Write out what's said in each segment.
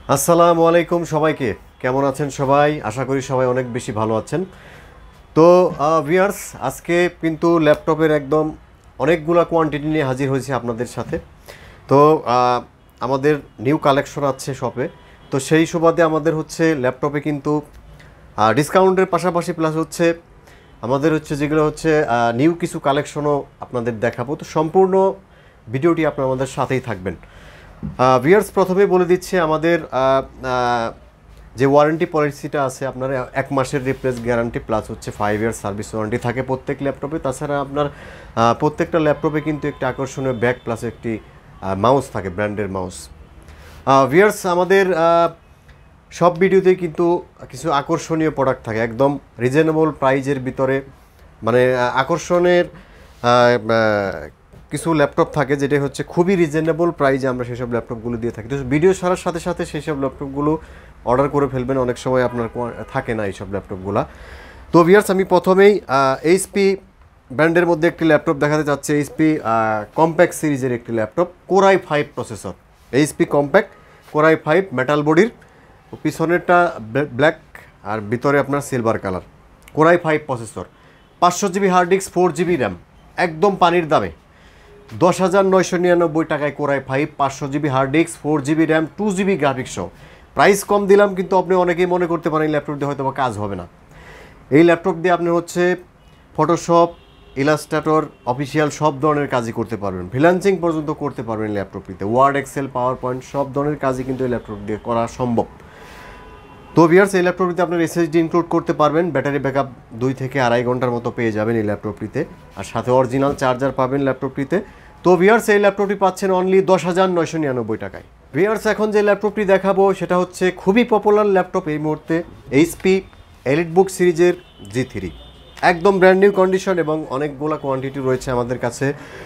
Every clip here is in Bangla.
আসসালামু আলাইকুম সবাইকে। কেমন আছেন সবাই? আশা করি সবাই অনেক বেশি ভালো আছেন। তো ভিউয়ার্স, আজকে কিন্তু ল্যাপটপের একদম অনেকগুলো কোয়ান্টিটি নিয়ে হাজির হয়েছি আপনাদের সাথে। তো আমাদের নিউ কালেকশন আছে শপে। তো সেই সুবাদে আমাদের হচ্ছে ল্যাপটপে কিন্তু ডিসকাউন্টের পাশাপাশি প্লাস হচ্ছে আমাদের হচ্ছে যেগুলো হচ্ছে নিউ কিছু কালেকশনও আপনাদের দেখাবো। তো সম্পূর্ণ ভিডিওটি আপনারা আমাদের সাথেই থাকবেন। ভিউয়ার্স, প্রথমে বলে দিচ্ছি আমাদের যে ওয়ারেন্টি পলিসিটা আছে, আপনার 1 মাসের রিপ্লেস গ্যারান্টি প্লাস হচ্ছে 5 ইয়ার সার্ভিস ওয়ারেন্টি থাকে প্রত্যেক ল্যাপটপে। তাছাড়া আপনার প্রত্যেকটা ল্যাপটপে কিন্তু একটি আকর্ষণীয় ব্যাগ প্লাস একটি মাউস থাকে, ব্র্যান্ডের মাউস। ভিউয়ার্স, আমাদের সব ভিডিওতেই কিন্তু কিছু আকর্ষণীয় প্রোডাক্ট থাকে একদম রিজনেবল প্রাইজের ভিতরে, মানে আকর্ষণের কিছু ল্যাপটপ থাকে যেটা হচ্ছে খুবই রিজনেবল প্রাইজে আমরা সেসব ল্যাপটপগুলো দিয়ে থাকি। তো ভিডিও ছাড়ার সাথে সাথে সেসব ল্যাপটপগুলো অর্ডার করে ফেলবেন, অনেক সময় আপনার থাকে না এইসব ল্যাপটপগুলো। তো ভিউয়ার্স, আমি প্রথমেই এইচপি ব্র্যান্ডের মধ্যে একটি ল্যাপটপ দেখাতে চাচ্ছি। এইচপি কম্প্যাক্ট সিরিজের একটি laptop, core i5 processor, HP compact core i5 metal বডির, পিছনেরটা ব্ল্যাক আর ভিতরে আপনার silver colour, core i5 processor, 500 GB hard disk, 4 GB RAM, একদম পানির দামে 10,999 টাকায় core i5, 500 GB hard disk, 4 GB RAM, 2 GB graphics সহ। প্রাইস কম দিলাম, কিন্তু আপনি অনেকেই মনে করতে পারেন এই ল্যাপটপ দিয়ে হয়তো বা কাজ হবে না। এই ল্যাপটপ দিয়ে আপনি হচ্ছে ফটোশপ, ইলাস্ট্রেটর, অফিসিয়াল সব ধরনের কাজই করতে পারবেন, ফ্রিল্যান্সিং পর্যন্ত করতে পারবেন এই ল্যাপটপটিতে। ওয়ার্ড, এক্সেল, পাওয়ার পয়েন্ট সব ধরনের কাজই কিন্তু এই ল্যাপটপ দিয়ে করা সম্ভব। তো ভিউয়ার্স, এই ল্যাপটপটিতে আপনার এসএসডি ইনক্লুড করতে পারবেন, ব্যাটারি ব্যাকআপ 2 থেকে 2.5 ঘন্টার মতো পেয়ে যাবেন এই ল্যাপটপটিতে, আর সাথে অরিজিনাল চার্জার পাবেন ল্যাপটপটিতে। তো ভিউয়ার্স, এই ল্যাপটপটি পাচ্ছেন অনলি 10,999 টাকায়। ভিউয়ার্স, এখন যে ল্যাপটপটি দেখাবো সেটা হচ্ছে খুবই পপুলার ল্যাপটপ এই মুহূর্তে, এইচপি এলিটবুক সিরিজের G3, একদম ব্র্যান্ড নিউ কন্ডিশন এবং অনেকগুলো কোয়ান্টিটি রয়েছে আমাদের কাছে।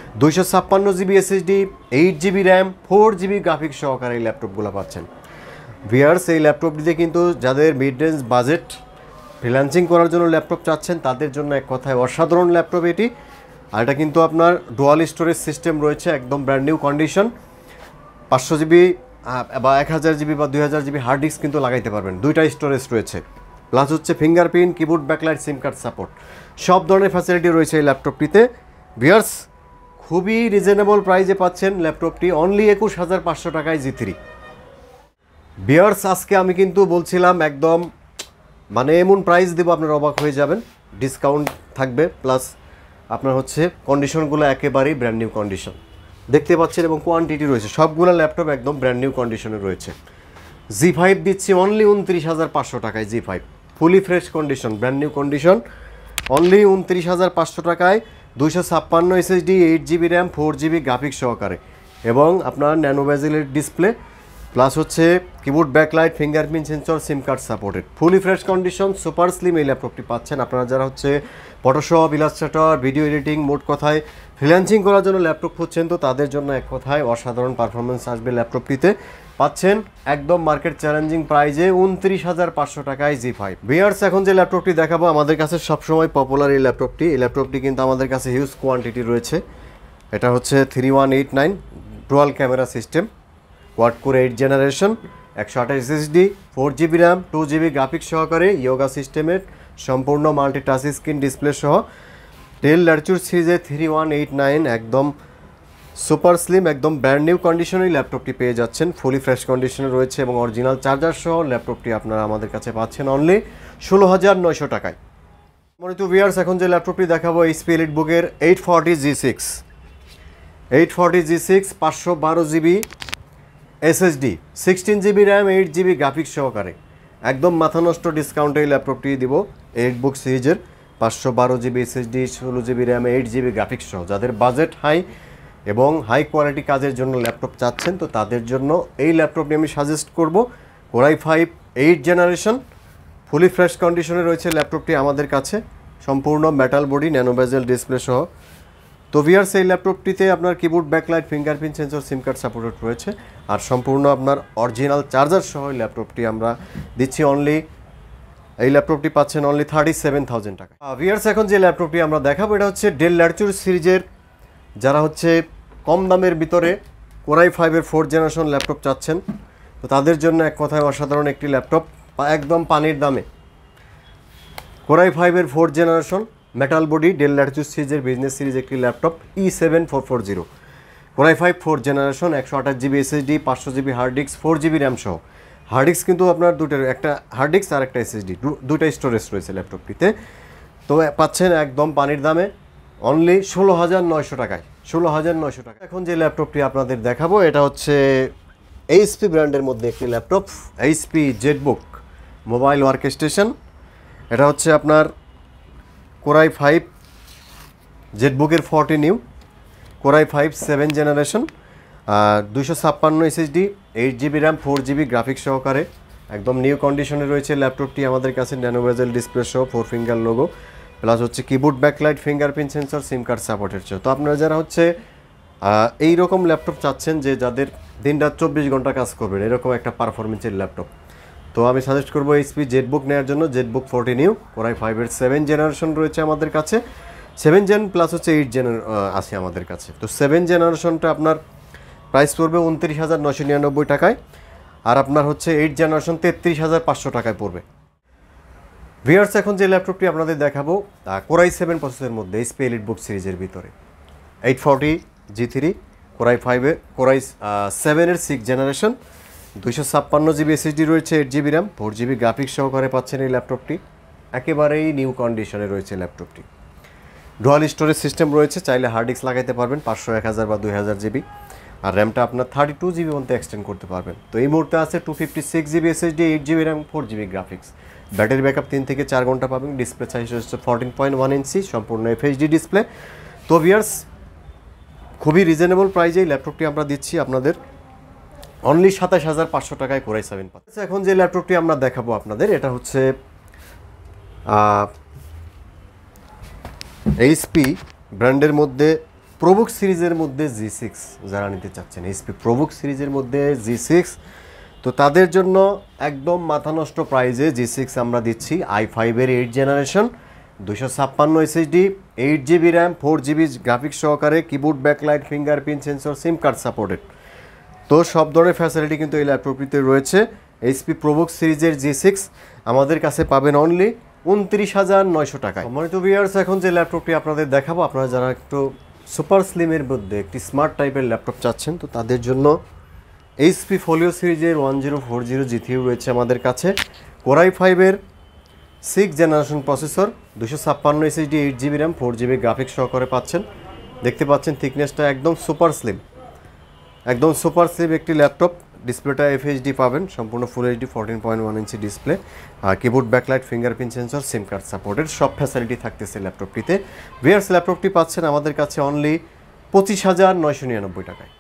256 GB SSD, 8 GB RAM, 4 GB graphics সহকারে এই ল্যাপটপগুলো পাচ্ছেন। ভিউয়ার্স, এই ল্যাপটপটিতে কিন্তু যাদের মিড রেঞ্জ বাজেট ফ্রিল্যান্সিং করার জন্য ল্যাপটপ চাচ্ছেন তাদের জন্য এক কথায় অসাধারণ ল্যাপটপ এটি। আর এটা কিন্তু আপনার ডুয়াল স্টোরেজ সিস্টেম রয়েছে, একদম ব্র্যান্ড নিউ কন্ডিশন। 500 জিবি বা 1000 জিবি বা 2000 জিবি হার্ড ডিস্ক কিন্তু লাগাইতে পারবেন, 2টা স্টোরেজ রয়েছে, প্লাস হচ্ছে fingerprint, keyboard, backlight, SIM card support, সব ধরনের ফ্যাসিলিটি রয়েছে এই ল্যাপটপটিতে। ভিউয়ার্স, খুবই রিজনেবল প্রাইজে পাচ্ছেন ল্যাপটপটি অনলি 21,500 টাকায় G3। ভিউয়ার্স, আজকে আমি কিন্তু বলছিলাম একদম মানে এমন প্রাইস দেবো আপনারা অবাক হয়ে যাবেন, ডিসকাউন্ট থাকবে, প্লাস আপনার হচ্ছে কন্ডিশনগুলো একেবারেই ব্র্যান্ড নিউ কন্ডিশন দেখতে পাচ্ছেন এবং কোয়ান্টিটি রয়েছে, সবগুলো ল্যাপটপ একদম ব্র্যান্ড নিউ কন্ডিশনে রয়েছে। G5 দিচ্ছি অনলি 29,500 টাকায়, G5 fully fresh condition, brand new condition, only 29,500 টাকায়, 256 SSD, 8 GB RAM, 4 GB graphics সহকারে, এবং আপনার ন্যানো বেজেলের ডিসপ্লে, প্লাস হচ্ছে keyboard, backlight, fingerprint sensor, SIM card supported, fully fresh condition, super slim এই ল্যাপটপটি পাচ্ছেন। আপনারা যারা হচ্ছে ফটোশপ, ইলাস্ট্রেটর, ভিডিও এডিটিং, মোট কথায় ফ্রিল্যান্সিং করার জন্য ল্যাপটপ খুঁজছেন, তো তাদের জন্য এক কথায় অসাধারণ পারফরমেন্স আসবে ল্যাপটপটিতে। পাচ্ছেন একদম মার্কেট চ্যালেঞ্জিং প্রাইজে 29,500 টাকায় G5। ভিউয়ার্স, এখন যে ল্যাপটপটি দেখাবো আমাদের কাছে সবসময় পপুলার এই ল্যাপটপটি কিন্তু আমাদের কাছে হিউজ কোয়ান্টিটি রয়েছে। এটা হচ্ছে 3189 dual camera system, quad core 8 generation, 128 SSD, 4 GB RAM, 2 GB graphics সহকারে, ইয়োগা সিস্টেমের সম্পূর্ণ মাল্টি টাচ স্ক্রিন ডিসপ্লে সহ ডেল ল্যাটিটিউড সিরিজে 3189 একদম সুপার স্লিম, একদম ব্র্যান্ড নিউ কন্ডিশনে ল্যাপটপটি পেয়ে যাচ্ছেন, ফুলি ফ্রেশ কন্ডিশনে রয়েছে এবং অরিজিনাল চার্জার সহ ল্যাপটপটি আপনারা আমাদের কাছে পাচ্ছেন অনলি 16,900 টাকায়। মনে তো ভিউয়ার্স, এখন যে ল্যাপটপটি দেখাবো এইচপি এলিটবুকের 840G6, 512 GB SSD, 16 GB RAM, 8 GB graphics সহকারে, একদম মাথা নষ্ট ডিসকাউন্টে এই ল্যাপটপটি দিব। এলিটবুক সিরিজের 512 GB SSD, 16 GB RAM, 8 GB graphics সহ, যাদের বাজেট হাই এবং হাই কোয়ালিটি কাজের জন্য ল্যাপটপ চাচ্ছেন, তো তাদের জন্য এই ল্যাপটপটি আমি সাজেস্ট করব। কোর i5 8 জেনারেশন, ফুলি ফ্রেশ কন্ডিশনে রয়েছে ল্যাপটপটি আমাদের কাছে, সম্পূর্ণ metal body, nano bezel display সহ। তো ভিউয়ার্স, এই ল্যাপটপটিতে আপনার keyboard, backlight, fingerprint sensor, SIM card supported রয়েছে, আর সম্পূর্ণ আপনার অরিজিনাল চার্জার সহ ল্যাপটপটি আমরা দিচ্ছি অনলি, এই ল্যাপটপটি পাচ্ছেন অনলি 37,000 টাকা। ভিউয়ার্স, এখন যে ল্যাপটপটি আমরা দেখাবো এটা হচ্ছে ডেল ল্যাটিটিউড সিরিজের, যারা হচ্ছে কম দামের ভিতরে কোর i5 এর 4 জেনারেশন ল্যাপটপ চাচ্ছেন তো তাদের জন্য এক কথায় অসাধারণ একটি ল্যাপটপ একদম পানির দামে। কোরাই 5-এর 4th generation metal body Dell Latitude সিরিজের বিজনেস সিরিজ একটি laptop E7440। Core i 5 4th generation 128 GB SSD, 500 GB hard disk, 4 GB RAM সহ। হার্ড ডিস্ক কিন্তু আপনার দুটোর, একটা হার্ড ডিস্ক আর একটা এসএসডি, দুটো স্টোরেজ রয়েছে ল্যাপটপটিতে। তো পাচ্ছেন একদম পানির দামে অনলি 16,900 টাকায়, 16,900 টাকা। এখন যে ল্যাপটপটি আপনাদের দেখাবো এটা হচ্ছে এইচপি ব্র্যান্ডের মধ্যে একটি laptop, HP ZBook mobile workstation. এটা হচ্ছে আপনার কোরাই 5 জেটবুকের 40 new, core i 5 7 generation, 256 SSD, 8 GB RAM, 4 GB graphics সহকারে একদম নিউ কন্ডিশনে রয়েছে ল্যাপটপটি আমাদের কাছে। ন্যানো বেজেল ডিসপ্লে সহ 4 ফিঙ্গার লোগো, প্লাস হচ্ছে keyboard backlight, fingerprint sensor, SIM card সাপোর্টের চেয়ে। তো আপনারা যারা হচ্ছে এই রকম ল্যাপটপ চাচ্ছেন যে যাদের দিন রাত 24 ঘন্টা কাজ করবেন এরকম একটা পারফরমেন্সের ল্যাপটপ, তো আমি সাজেস্ট করবো এইচপি জেটবুক নেওয়ার জন্য। জেটবুক 40 নিউ, কোরাই 5-এর 7 জেনারেশন রয়েছে আমাদের কাছে, 7 জেন প্লাস হচ্ছে 8 জেন আছে আমাদের কাছে। তো 7 জেনারেশনটা আপনার প্রাইস পড়বে 29,999 টাকায়, আর আপনার হচ্ছে 8 জেনারেশন 33,500 টাকায় পড়বে। ভিউয়ার্স, এখন যে ল্যাপটপটি আপনাদের দেখাবো কোরাই 7 প্রসেসরের মধ্যে এইচপি এলিটবুক সিরিজের ভিতরে 840 G3, কোরাই 5-এর কোরাই 7-এর 6 জেনারেশন, 256 জিবি এসএসডি রয়েছে, 8 জিবি র্যাম, 4 জিবি গ্রাফিক্স সহকারে পাচ্ছেন এই ল্যাপটপটি। একেবারেই নিউ কন্ডিশনে রয়েছে ল্যাপটপটি। ডুয়াল স্টোরেজ সিস্টেম রয়েছে, চাইলে হার্ড ডিস্ক লাগাইতে পারবেন 500, 1000 বা 2000 জিবি, আর র্যামটা আপনার 32 জিবি পর্যন্ত এক্সটেন্ড করতে পারবেন। তো এই মুহূর্তে আছে 256 GB SSD, 8 GB RAM, 4 GB graphics. Battery backup 3 থেকে 4 ঘন্টা পাবেন। ডিসপ্লে সাইজ হচ্ছে 14.1 ইঞ্চি, সম্পূর্ণ এফএইচডি ডিসপ্লে। তো ভিউয়ার্স, খুবই রিজনেবল প্রাইজে এই ল্যাপটপটি আমরা দিচ্ছি আপনাদের অনলি 27,500 টাকায় কোরাই 7 পাচ্ছেন। এখন যে ল্যাপটপটি আমরা দেখাবো আপনাদের এটা হচ্ছে এইচপি ব্র্যান্ডের মধ্যে প্রোবুক সিরিজের মধ্যে G6 যারা নিতে চাচ্ছেন, এইচপি প্রোবুক সিরিজের মধ্যে G6, তো তাদের জন্য একদম মাথা নষ্ট প্রাইজে G6 আমরা দিচ্ছি। i5-এর 8 generation, 256 SSD, 8 GB RAM, 4 GB graphics সহকারে, keyboard backlight, fingerprint sensor, SIM card supported. তো সব ধরনের ফ্যাসিলিটি কিন্তু এই ল্যাপটপটিতে রয়েছে। এইচপি প্রোবুক সিরিজের G6 আমাদের কাছে পাবেন অনলি 29,900 টাকায়। সম্মানিত ভিউয়ার্স, এখন যে ল্যাপটপটি আপনাদের দেখাবো, আপনারা যারা একটু সুপার স্লিমের মধ্যে একটি স্মার্ট টাইপের ল্যাপটপ চাচ্ছেন তো তাদের জন্য এইচপি ফোলিও সিরিজের 1040 G3 রয়েছে আমাদের কাছে। কোরাই 5-এর 6 generation processor, 256 SSD, 8 GB RAM, 4 GB graphics সহকারে পাচ্ছেন। দেখতে পাচ্ছেন থিকনেসটা একদম সুপার স্লিম, একদম সুপার স্লিম একটি ল্যাপটপ। ডিসপ্লেটা এফএইচডি পাবেন, সম্পূর্ণ full HD 14.1 inch display, keyboard backlight, fingerprint sensor, SIM card supported সব ফ্যাসিলিটি থাকতেছে ল্যাপটপটিতে। ভিউয়ার্স, ল্যাপটপটি পাচ্ছেন আমাদের কাছে অনলি 25,999 টাকায়।